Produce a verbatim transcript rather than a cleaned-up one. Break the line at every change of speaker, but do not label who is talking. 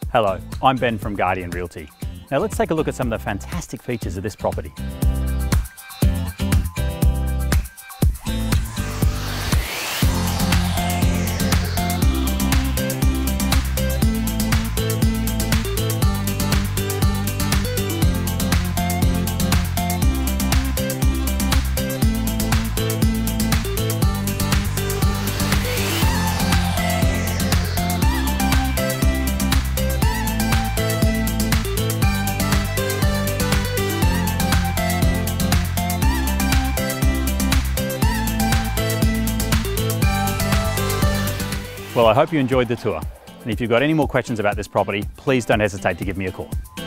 Hello, I'm Ben from Guardian Realty. Now let's take a look at some of the fantastic features of this property. Well, I hope you enjoyed the tour. And if you've got any more questions about this property, please don't hesitate to give me a call.